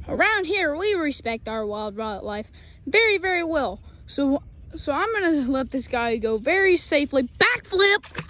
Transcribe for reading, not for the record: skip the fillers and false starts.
around here, we respect our wildlife very, very well. So I'm gonna let this guy go very safely. Backflip!